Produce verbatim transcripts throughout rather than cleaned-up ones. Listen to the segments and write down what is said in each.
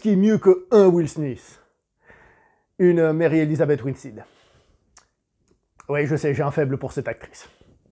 qui est mieux que un Will Smith? Une Mary Elizabeth Winstead. Oui, je sais, j'ai un faible pour cette actrice.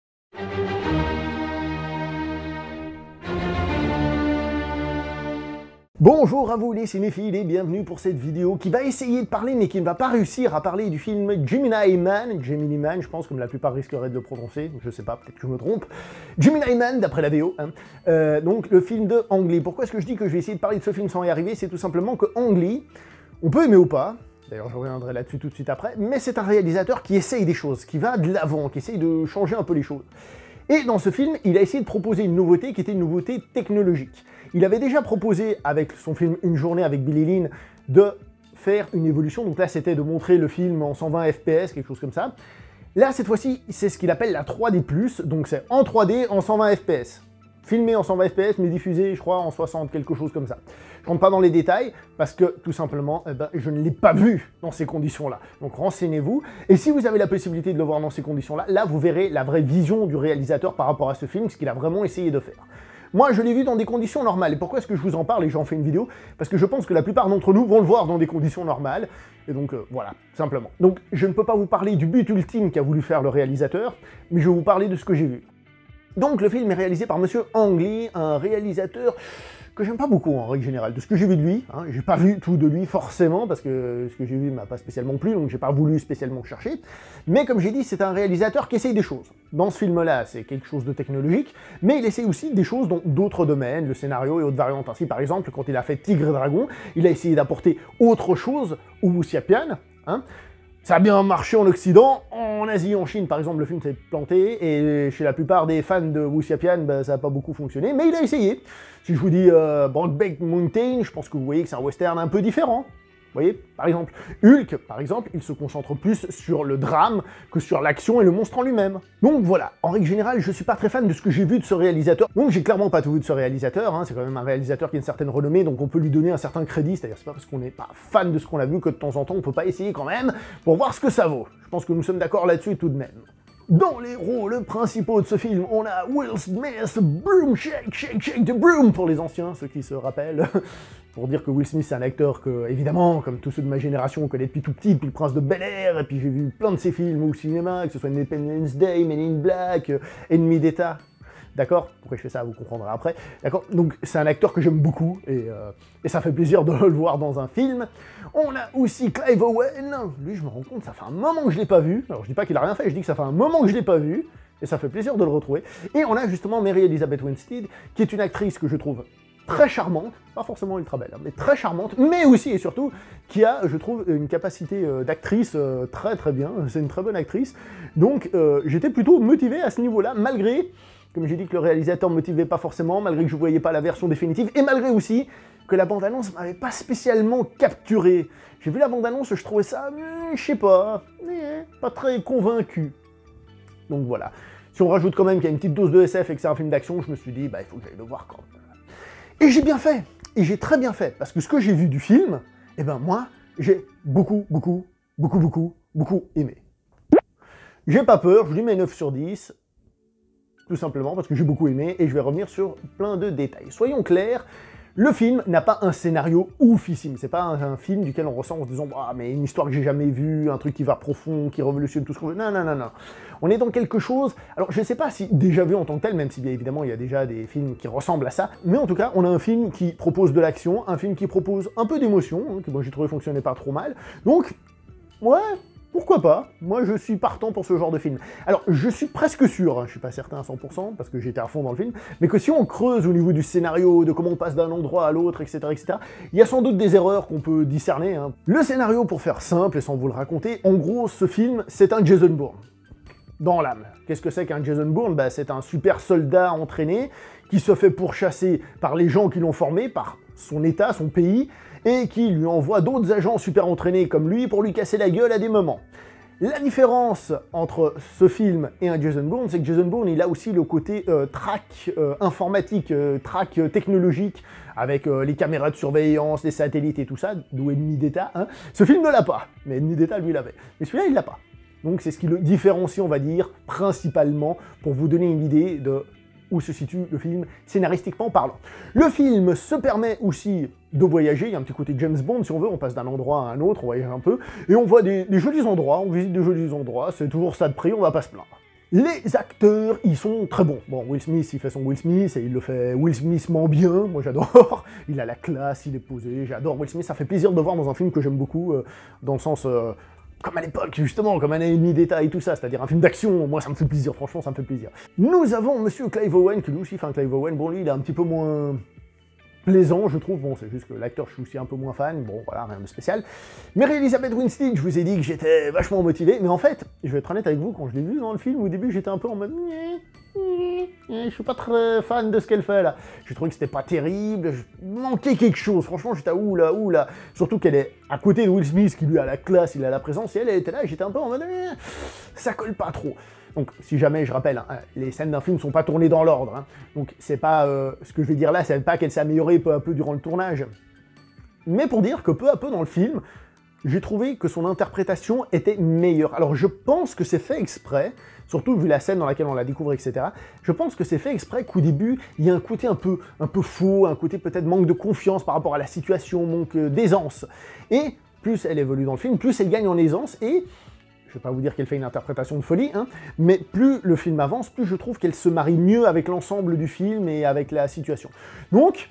Bonjour à vous les cinéphiles et bienvenue pour cette vidéo qui va essayer de parler mais qui ne va pas réussir à parler du film Gemini Man, Gemini Man je pense comme la plupart risqueraient de le prononcer, je sais pas, peut-être que je me trompe, Gemini Man d'après la V O, hein. euh, donc le film de Ang Lee. Pourquoi est-ce que je dis que je vais essayer de parler de ce film sans y arriver? C'est tout simplement que Ang Lee, on peut aimer ou pas, d'ailleurs je reviendrai là-dessus tout de suite après, mais c'est un réalisateur qui essaye des choses, qui va de l'avant, qui essaye de changer un peu les choses. Et dans ce film, il a essayé de proposer une nouveauté qui était une nouveauté technologique. Il avait déjà proposé, avec son film Une journée avec Billy Lynn, de faire une évolution. Donc là, c'était de montrer le film en cent vingt F P S, quelque chose comme ça. Là, cette fois-ci, c'est ce qu'il appelle la trois D plus, donc c'est en trois D en cent vingt F P S. Filmé en cent vingt F P S, mais diffusé, je crois, en soixante, quelque chose comme ça. Je rentre pas dans les détails, parce que, tout simplement, eh ben, je ne l'ai pas vu dans ces conditions-là. Donc renseignez-vous, et si vous avez la possibilité de le voir dans ces conditions-là, là, vous verrez la vraie vision du réalisateur par rapport à ce film, ce qu'il a vraiment essayé de faire. Moi, je l'ai vu dans des conditions normales. Et pourquoi est-ce que je vous en parle et j'en fais une vidéo? Parce que je pense que la plupart d'entre nous vont le voir dans des conditions normales. Et donc, euh, voilà, simplement. Donc, je ne peux pas vous parler du but ultime qu'a voulu faire le réalisateur, mais je vais vous parler de ce que j'ai vu. Donc, le film est réalisé par Monsieur Ang Lee, un réalisateur que j'aime pas beaucoup en règle générale, de ce que j'ai vu de lui, hein. J'ai pas vu tout de lui forcément, parce que ce que j'ai vu m'a pas spécialement plu, donc j'ai pas voulu spécialement chercher, mais comme j'ai dit, c'est un réalisateur qui essaye des choses. Dans ce film-là, c'est quelque chose de technologique, mais il essaye aussi des choses dans d'autres domaines, le scénario et autres variantes. Ainsi, par exemple, quand il a fait Tigre et Dragon, il a essayé d'apporter autre chose au Wuxiapian, hein. Ça a bien marché en Occident, en Asie, en Chine, par exemple, le film s'est planté, et chez la plupart des fans de Wuxiapian, ben, ça n'a pas beaucoup fonctionné, mais il a essayé. Si je vous dis euh, Brokeback Mountain, je pense que vous voyez que c'est un western un peu différent. Vous voyez, par exemple, Hulk, par exemple, il se concentre plus sur le drame que sur l'action et le monstre en lui-même. Donc voilà, en règle générale, je suis pas très fan de ce que j'ai vu de ce réalisateur, donc j'ai clairement pas tout vu de ce réalisateur, hein. C'est quand même un réalisateur qui a une certaine renommée, donc on peut lui donner un certain crédit, c'est-à-dire c'est pas parce qu'on n'est pas fan de ce qu'on a vu que de temps en temps on peut pas essayer quand même pour voir ce que ça vaut. Je pense que nous sommes d'accord là-dessus tout de même. Dans les rôles principaux de ce film, on a Will Smith, Broom Shake, Shake, Shake the Broom, pour les anciens, ceux qui se rappellent, pour dire que Will Smith c'est un acteur que, évidemment, comme tous ceux de ma génération, on connaît depuis tout petit, depuis Le Prince de Bel-Air, et puis j'ai vu plein de ses films au cinéma, que ce soit Independence Day, Men in Black, Ennemi d'État. D'accord? Pourquoi je fais ça, vous comprendrez après. D'accord? Donc c'est un acteur que j'aime beaucoup, et, euh, et ça fait plaisir de le voir dans un film. On a aussi Clive Owen. Lui, je me rends compte, ça fait un moment que je l'ai pas vu. Alors je dis pas qu'il a rien fait, je dis que ça fait un moment que je l'ai pas vu, et ça fait plaisir de le retrouver. Et on a justement Mary Elizabeth Winstead, qui est une actrice que je trouve très charmante, pas forcément ultra belle, hein, mais très charmante, mais aussi et surtout qui a, je trouve, une capacité euh, d'actrice euh, très très bien. C'est une très bonne actrice. Donc euh, j'étais plutôt motivé à ce niveau-là, malgré... Comme j'ai dit que le réalisateur ne me motivait pas forcément, malgré que je ne voyais pas la version définitive, et malgré aussi que la bande-annonce m'avait pas spécialement capturé. J'ai vu la bande-annonce, je trouvais ça, hmm, je sais pas, eh, pas très convaincu. Donc voilà. Si on rajoute quand même qu'il y a une petite dose de S F et que c'est un film d'action, je me suis dit, bah il faut que j'aille le voir quand même. Et j'ai bien fait, et j'ai très bien fait, parce que ce que j'ai vu du film, eh ben moi, j'ai beaucoup, beaucoup, beaucoup, beaucoup, beaucoup aimé. J'ai pas peur, je lui mets neuf sur dix, tout simplement parce que j'ai beaucoup aimé, et je vais revenir sur plein de détails. Soyons clairs, le film n'a pas un scénario oufissime, c'est pas un, un film duquel on ressent en se disant « Ah, mais une histoire que j'ai jamais vue, un truc qui va profond, qui révolutionne tout ce qu'on veut ». Non, non, non, non. On est dans quelque chose, alors je sais pas si déjà vu en tant que tel, même si bien évidemment il y a déjà des films qui ressemblent à ça, mais en tout cas, on a un film qui propose de l'action, un film qui propose un peu d'émotion, hein, que moi j'ai trouvé fonctionnait pas trop mal, donc, ouais... Pourquoi pas? Moi, je suis partant pour ce genre de film. Alors, je suis presque sûr, hein, je suis pas certain à cent pour cent, parce que j'étais à fond dans le film, mais que si on creuse au niveau du scénario, de comment on passe d'un endroit à l'autre, et cetera, et cetera, il y a sans doute des erreurs qu'on peut discerner, hein. Le scénario, pour faire simple et sans vous le raconter, en gros, ce film, c'est un Jason Bourne. Dans l'âme. Qu'est-ce que c'est qu'un Jason Bourne? Bah, c'est un super soldat entraîné qui se fait pourchasser par les gens qui l'ont formé, par son état, son pays, et qui lui envoie d'autres agents super entraînés comme lui pour lui casser la gueule à des moments. La différence entre ce film et un Jason Bourne, c'est que Jason Bourne, il a aussi le côté euh, track euh, informatique, euh, track euh, technologique, avec euh, les caméras de surveillance, les satellites et tout ça, d'où Ennemi d'État, hein. Ce film ne l'a pas, mais Ennemi d'État, lui, l'avait. Mais celui-là, il l'a pas. Donc c'est ce qui le différencie, on va dire, principalement, pour vous donner une idée de où se situe le film scénaristiquement parlant. Le film se permet aussi de voyager, il y a un petit côté James Bond si on veut, on passe d'un endroit à un autre, on voyage un peu, et on voit des, des jolis endroits, on visite des jolis endroits, c'est toujours ça de prix, on va pas se plaindre. Les acteurs, ils sont très bons. Bon, Will Smith, il fait son Will Smith, et il le fait Will Smithement bien, moi j'adore. Il a la classe, il est posé, j'adore Will Smith, ça fait plaisir de le voir dans un film que j'aime beaucoup, euh, dans le sens... Euh, comme à l'époque, justement, comme un ennemi d'État et tout ça, c'est-à-dire un film d'action, moi ça me fait plaisir, franchement ça me fait plaisir. Nous avons Monsieur Clive Owen, qui lui aussi fait un Clive Owen, bon lui il est un petit peu moins plaisant, je trouve, bon c'est juste que l'acteur je suis aussi un peu moins fan, bon voilà, rien de spécial. Mary Elizabeth Winstead, je vous ai dit que j'étais vachement motivé, mais en fait, je vais être honnête avec vous, quand je l'ai vu dans le film, au début j'étais un peu en mode... Je suis pas très fan de ce qu'elle fait là. J'ai trouvé que c'était pas terrible, je manquais quelque chose, franchement j'étais à oula oula. Surtout qu'elle est à côté de Will Smith qui lui a la classe, il a la présence, et elle, elle était là, j'étais un peu en mode ça colle pas trop. Donc si jamais, je rappelle, hein, les scènes d'un film ne sont pas tournées dans l'ordre, hein. Donc c'est pas, euh, ce que je vais dire là, c'est pas qu'elle s'est améliorée peu à peu durant le tournage. Mais pour dire que peu à peu dans le film, j'ai trouvé que son interprétation était meilleure. Alors je pense que c'est fait exprès, surtout vu la scène dans laquelle on la découvre, et cetera. Je pense que c'est fait exprès qu'au début, il y a un côté un peu, un peu faux, un côté peut-être manque de confiance par rapport à la situation, manque d'aisance. Et plus elle évolue dans le film, plus elle gagne en aisance, et je vais pas vous dire qu'elle fait une interprétation de folie, hein, mais plus le film avance, plus je trouve qu'elle se marie mieux avec l'ensemble du film et avec la situation. Donc,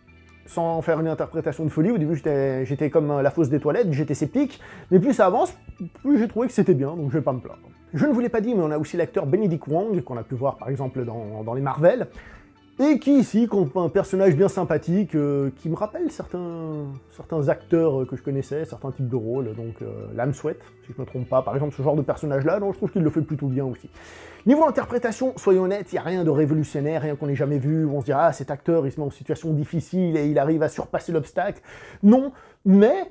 sans faire une interprétation de folie, au début j'étais comme la fosse des toilettes, j'étais sceptique, mais plus ça avance, plus j'ai trouvé que c'était bien, donc je vais pas me plaindre. Je ne vous l'ai pas dit, mais on a aussi l'acteur Benedict Wong, qu'on a pu voir par exemple dans, dans les Marvel, et qui ici compte un personnage bien sympathique, euh, qui me rappelle certains, certains acteurs que je connaissais, certains types de rôles, donc euh, l'âme souhaite, si je ne me trompe pas, par exemple ce genre de personnage-là, donc je trouve qu'il le fait plutôt bien aussi. Niveau interprétation, soyons honnêtes, il n'y a rien de révolutionnaire, rien qu'on n'ait jamais vu, où on se dira « Ah, cet acteur, il se met en situation difficile et il arrive à surpasser l'obstacle ». Non, mais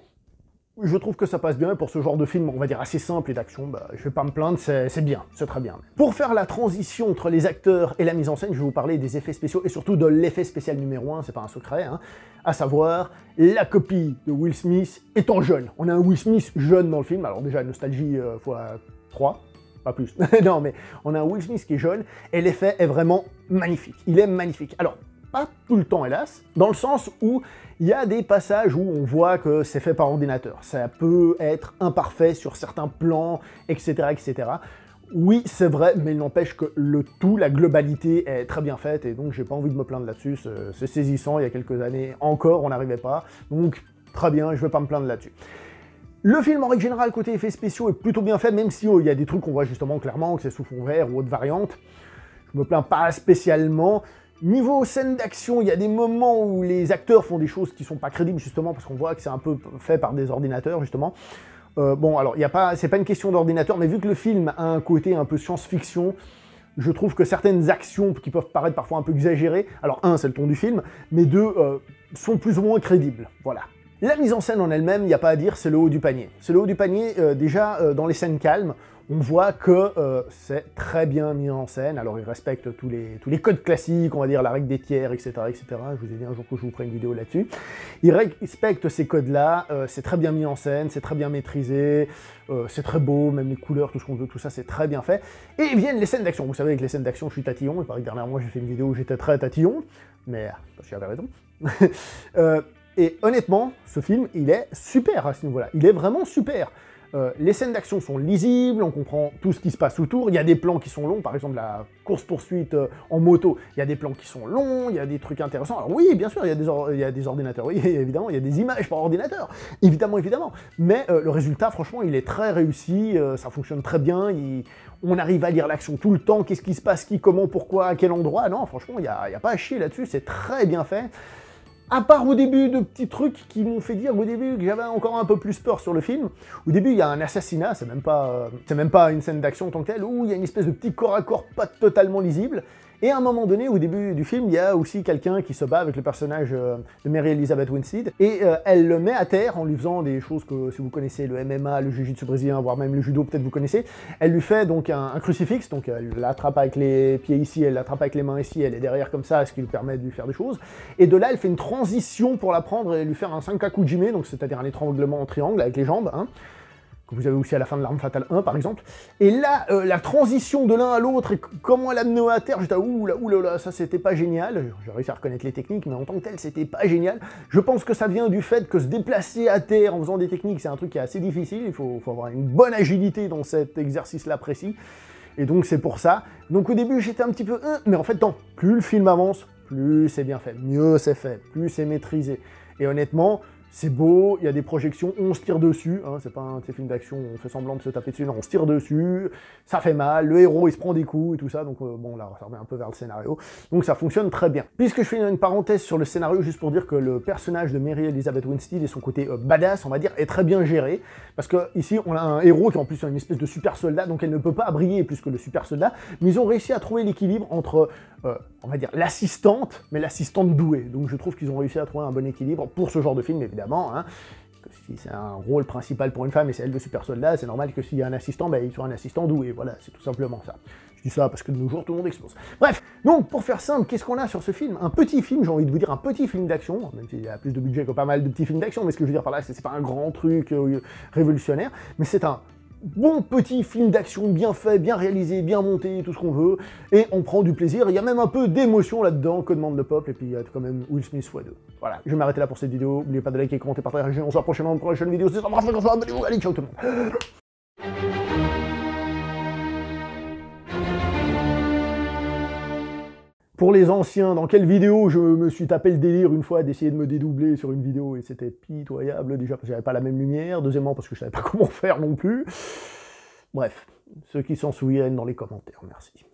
je trouve que ça passe bien, pour ce genre de film, on va dire assez simple et d'action, bah, je vais pas me plaindre, c'est bien, c'est très bien. Pour faire la transition entre les acteurs et la mise en scène, je vais vous parler des effets spéciaux, et surtout de l'effet spécial numéro un, c'est pas un secret, hein, à savoir la copie de Will Smith étant jeune. On a un Will Smith jeune dans le film, alors déjà nostalgie euh, fois trois, pas plus, non mais on a un Will Smith qui est jeune, et l'effet est vraiment magnifique, il est magnifique. Alors, pas tout le temps hélas, dans le sens où il y a des passages où on voit que c'est fait par ordinateur. Ça peut être imparfait sur certains plans, et cetera, et cetera. Oui, c'est vrai, mais il n'empêche que le tout, la globalité est très bien faite, et donc j'ai pas envie de me plaindre là-dessus, c'est saisissant, il y a quelques années encore, on n'arrivait pas, donc très bien, je vais pas me plaindre là-dessus. Le film, en règle générale, côté effets spéciaux, est plutôt bien fait, même si oh, il y a des trucs qu'on voit justement clairement, que c'est sous fond vert ou autre variante. Je me plains pas spécialement. Niveau scène d'action, il y a des moments où les acteurs font des choses qui sont pas crédibles, justement, parce qu'on voit que c'est un peu fait par des ordinateurs, justement. Euh, bon, alors, il y a pas, c'est pas une question d'ordinateur, mais vu que le film a un côté un peu science-fiction, je trouve que certaines actions qui peuvent paraître parfois un peu exagérées, alors un, c'est le ton du film, mais deux, euh, sont plus ou moins crédibles, voilà. La mise en scène en elle-même, il n'y a pas à dire, c'est le haut du panier. C'est le haut du panier, euh, déjà, euh, dans les scènes calmes, on voit que euh, c'est très bien mis en scène. Alors, il respecte tous les, tous les codes classiques, on va dire la règle des tiers, et cetera, et cetera. Je vous ai dit un jour que je vous ferai une vidéo là-dessus. Il respecte ces codes-là, euh, c'est très bien mis en scène, c'est très bien maîtrisé, euh, c'est très beau, même les couleurs, tout ce qu'on veut, tout ça, c'est très bien fait. Et viennent les scènes d'action. Vous savez, avec les scènes d'action, je suis tatillon. Il paraît que dernièrement, j'ai fait une vidéo où j'étais très tatillon, mais parce que j'avais raison. euh, Et honnêtement, ce film, il est super à ce niveau-là. Il est vraiment super. Euh, les scènes d'action sont lisibles, on comprend tout ce qui se passe autour. Il y a des plans qui sont longs, par exemple la course-poursuite euh, en moto. Il y a des plans qui sont longs, il y a des trucs intéressants. Alors oui, bien sûr, il y a des, il y a des ordinateurs, oui, évidemment, il y a des images par ordinateur, évidemment, évidemment. Mais euh, le résultat, franchement, il est très réussi, euh, ça fonctionne très bien. Il... On arrive à lire l'action tout le temps, qu'est-ce qui se passe, qui, comment, pourquoi, à quel endroit. Non, franchement, il n'y a, il y a pas à chier là-dessus, c'est très bien fait. À part au début de petits trucs qui m'ont fait dire au début que j'avais encore un peu plus peur sur le film. Au début, il y a un assassinat, c'est même pas, c'est même pas une scène d'action en tant que telle, où il y a une espèce de petit corps à corps pas totalement lisible. Et à un moment donné, au début du film, il y a aussi quelqu'un qui se bat avec le personnage euh, de Mary Elizabeth Winstead, et euh, elle le met à terre en lui faisant des choses que, si vous connaissez le M M A, le jiu-jitsu brésilien, voire même le judo, peut-être vous connaissez, elle lui fait donc un, un crucifix, donc elle l'attrape avec les pieds ici, elle l'attrape avec les mains ici, elle est derrière comme ça, ce qui lui permet de lui faire des choses, et de là, elle fait une transition pour la prendre et lui faire un Sankaku Jime, donc c'est-à-dire un étranglement en triangle avec les jambes, hein. que vous avez aussi à la fin de l'Arme Fatale un, par exemple. Et là, euh, la transition de l'un à l'autre, et comment l'amener à terre, j'étais ouh là, ouh là, là, ça c'était pas génial. J'ai réussi à reconnaître les techniques, mais en tant que tel, c'était pas génial. Je pense que ça vient du fait que se déplacer à terre en faisant des techniques, c'est un truc qui est assez difficile. Il faut, faut avoir une bonne agilité dans cet exercice-là précis. Et donc c'est pour ça. Donc au début, j'étais un petit peu... Euh, mais en fait, non, plus le film avance, plus c'est bien fait, mieux c'est fait, plus c'est maîtrisé. Et honnêtement, c'est beau, il y a des projections, on se tire dessus, hein, c'est pas un de ces films d'action où on fait semblant de se taper dessus, non, on se tire dessus, ça fait mal, le héros il se prend des coups et tout ça, donc euh, bon là, ça revient un peu vers le scénario, donc ça fonctionne très bien. Puisque je fais une parenthèse sur le scénario, juste pour dire que le personnage de Mary Elizabeth Winstead et son côté euh, badass, on va dire, est très bien géré, parce que ici on a un héros qui en plus est une espèce de super soldat, donc elle ne peut pas briller plus que le super soldat, mais ils ont réussi à trouver l'équilibre entre, euh, on va dire, l'assistante, mais l'assistante douée, donc je trouve qu'ils ont réussi à trouver un bon équilibre pour ce genre de film, évidemment. Hein, que si c'est un rôle principal pour une femme et c'est elle le super soldat, c'est normal que s'il y a un assistant, ben, il soit un assistant doué, voilà, c'est tout simplement ça. Je dis ça parce que de nos jours, tout le monde explose. Bref, donc pour faire simple, qu'est-ce qu'on a sur ce film? Un petit film, j'ai envie de vous dire un petit film d'action, même s'il y a plus de budget que pas mal de petits films d'action, mais ce que je veux dire par là, c'est pas un grand truc euh, révolutionnaire, mais c'est un bon petit film d'action bien fait, bien réalisé, bien monté, tout ce qu'on veut, et on prend du plaisir, il y a même un peu d'émotion là-dedans, que demande le peuple, et puis il y a quand même Will Smith fois deux. Voilà, je vais m'arrêter là pour cette vidéo, n'oubliez pas de liker, commenter, partager, on se voit prochainement dans une prochaine vidéo, c'est ça, abonnez-vous, allez, ciao tout le monde. Pour les anciens, dans quelle vidéo je me suis tapé le délire une fois d'essayer de me dédoubler sur une vidéo et c'était pitoyable, déjà parce que j'avais pas la même lumière, deuxièmement parce que je savais pas comment faire non plus. Bref, ceux qui s'en souviennent dans les commentaires, merci.